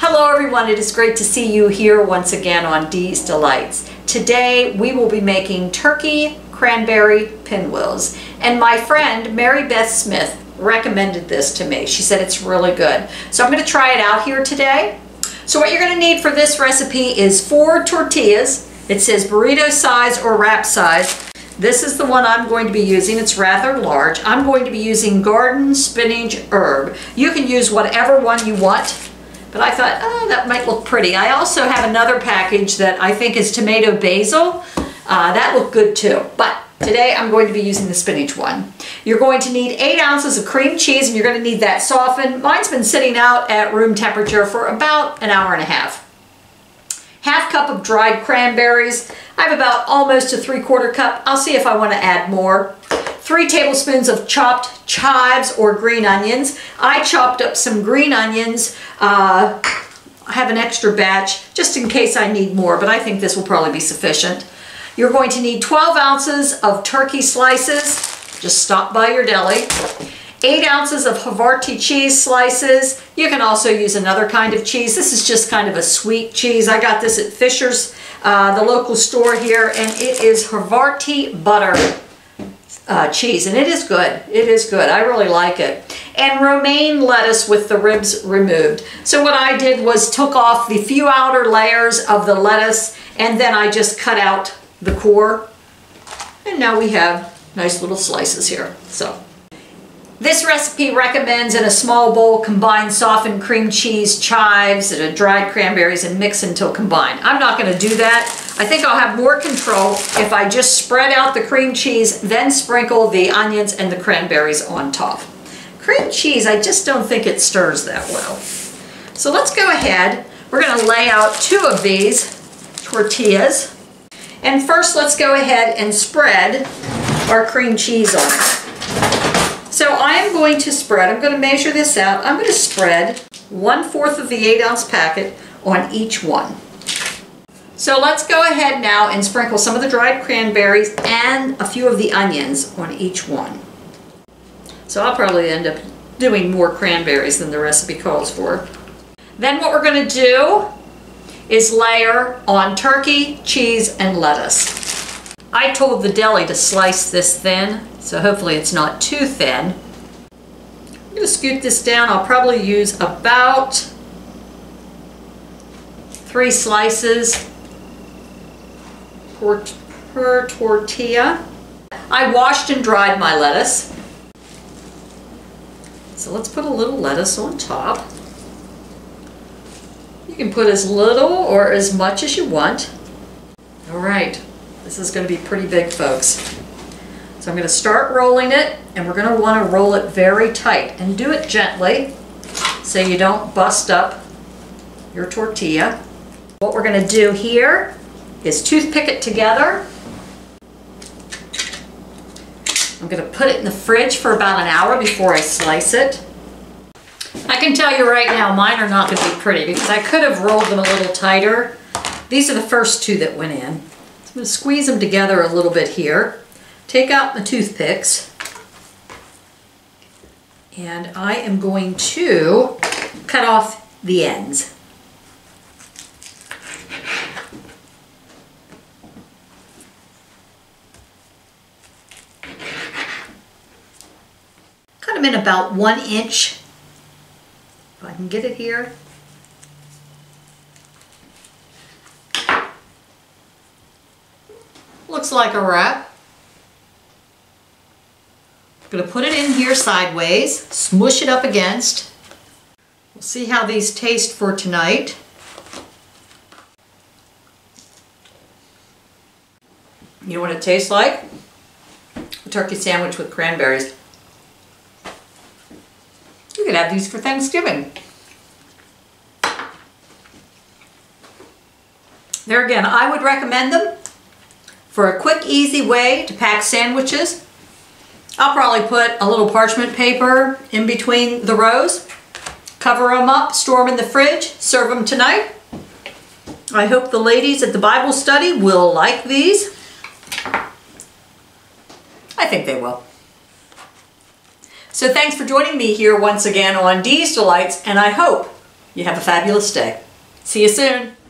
Hello everyone, it is great to see you here once again on Dee's Delights. Today we will be making turkey cranberry pinwheels, and my friend Mary Beth Smith recommended this to me. She said it's really good. So I'm going to try it out here today. So what you're going to need for this recipe is 4 tortillas. It says burrito size or wrap size. This is the one I'm going to be using. It's rather large. I'm going to be using garden spinach herb. You can use whatever one you want, but I thought, oh, that might look pretty. I also have another package that I think is tomato basil. That looked good too, but today I'm going to be using the spinach one. You're going to need 8 ounces of cream cheese, and you're going to need that softened. Mine's been sitting out at room temperature for about an hour and a half. Half cup of dried cranberries. I have about almost a 3/4 cup. I'll see if I want to add more. 3 tablespoons of chopped chives or green onions. I chopped up some green onions. I have an extra batch just in case I need more, but I think this will probably be sufficient. You're going to need 12 ounces of turkey slices. Just stop by your deli. 8 ounces of Havarti cheese slices. You can also use another kind of cheese. This is just kind of a sweet cheese. I got this at Fisher's, the local store here, and it is Havarti butter cheese, and it is good. It is good. I really like it. And romaine lettuce with the ribs removed. So what I did was took off the few outer layers of the lettuce, and then I just cut out the core. And now we have nice little slices here. So this recipe recommends in a small bowl combine softened cream cheese, chives, and dried cranberries and mix until combined. I'm not going to do that. I think I'll have more control if I just spread out the cream cheese, then sprinkle the onions and the cranberries on top. Cream cheese, I just don't think it stirs that well. So let's go ahead. We're going to lay out 2 of these tortillas. And first let's go ahead and spread our cream cheese on it. So I am going to spread, I'm going to measure this out, I'm going to spread 1/4 of the 8 ounce packet on each one. So let's go ahead now and sprinkle some of the dried cranberries and a few of the onions on each one. So I'll probably end up doing more cranberries than the recipe calls for. Then what we're going to do is layer on turkey, cheese, and lettuce. I told the deli to slice this thin, so hopefully it's not too thin. I'm going to scoop this down. I'll probably use about 3 slices per tortilla. I washed and dried my lettuce. So let's put a little lettuce on top. You can put as little or as much as you want. All right, this is going to be pretty big, folks. So I'm going to start rolling it, and we're going to want to roll it very tight and do it gently so you don't bust up your tortilla. What we're going to do here is toothpick it together. I'm going to put it in the fridge for about an hour before I slice it. I can tell you right now, mine are not going to be pretty because I could have rolled them a little tighter. These are the first 2 that went in. So I'm going to squeeze them together a little bit here. Take out my toothpicks. And I am going to cut off the ends. Cut them in about 1 inch. If I can get it here. Looks like a wrap. I'm going to put it in here sideways, smush it up against. We'll see how these taste for tonight. You know what it tastes like? A turkey sandwich with cranberries. You could have these for Thanksgiving. There again, I would recommend them for a quick, easy way to pack sandwiches. I'll probably put a little parchment paper in between the rows, cover them up, store them in the fridge, serve them tonight. I hope the ladies at the Bible study will like these. I think they will. So thanks for joining me here once again on Dee's Delights, and I hope You have a fabulous day. See you soon.